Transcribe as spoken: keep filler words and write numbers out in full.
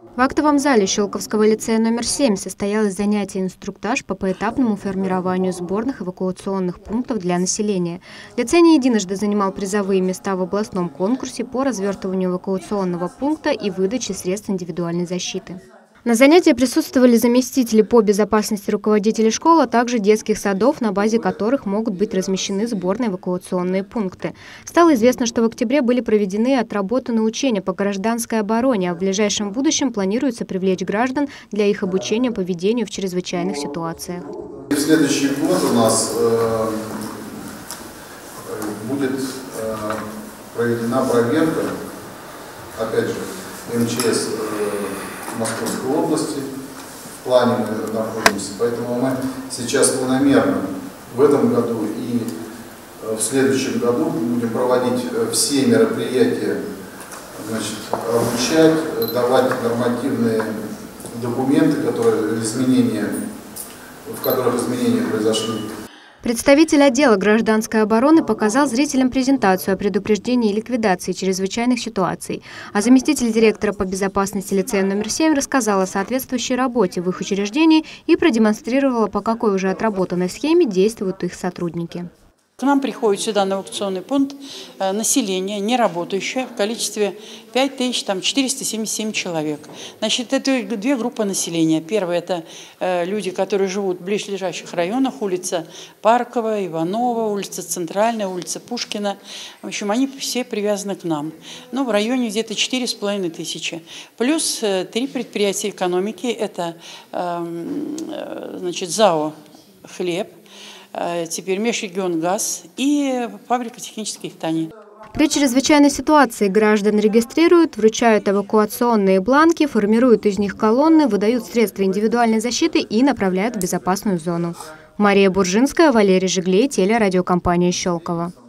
В актовом зале Щелковского лицея номер семь состоялось занятие-инструктаж по поэтапному формированию сборных эвакуационных пунктов для населения. Лицей не единожды занимал призовые места в областном конкурсе по развертыванию эвакуационного пункта и выдаче средств индивидуальной защиты. На занятии присутствовали заместители по безопасности руководителей школ, а также детских садов, на базе которых могут быть размещены сборные эвакуационные пункты. Стало известно, что в октябре были проведены и отработаны учения по гражданской обороне, а в ближайшем будущем планируется привлечь граждан для их обучения поведению в чрезвычайных ситуациях. В следующий год у нас э, будет э, проведена проверка, опять же, МЧС э, Московской области, в плане мы находимся, поэтому мы сейчас планомерно в этом году и в следующем году будем проводить все мероприятия, значит, обучать, давать нормативные документы, которые изменения, в которых изменения произошли. Представитель отдела гражданской обороны показал зрителям презентацию о предупреждении и ликвидации чрезвычайных ситуаций, а заместитель директора по безопасности лицея номер семь рассказал о соответствующей работе в их учреждении и продемонстрировала, по какой уже отработанной схеме действуют их сотрудники. К нам приходит сюда на эвакуационный пункт э, население, не работающее, в количестве пять тысяч четыреста семьдесят семь человек. Значит, это две группы населения. Первое – это э, люди, которые живут в близлежащих районах, улица Парковая, Иванова, улица Центральная, улица Пушкина. В общем, они все привязаны к нам. Ну, в районе где-то четыре с половиной тысячи. Плюс э, три предприятия экономики – это э, значит, ЗАО «Хлеб», теперь Межрегионгаз и фабрика технических тканей. При чрезвычайной ситуации граждан регистрируют, вручают эвакуационные бланки, формируют из них колонны, выдают средства индивидуальной защиты и направляют в безопасную зону. Мария Буржинская, Валерий Жиглей, телерадиокомпания «Щелково».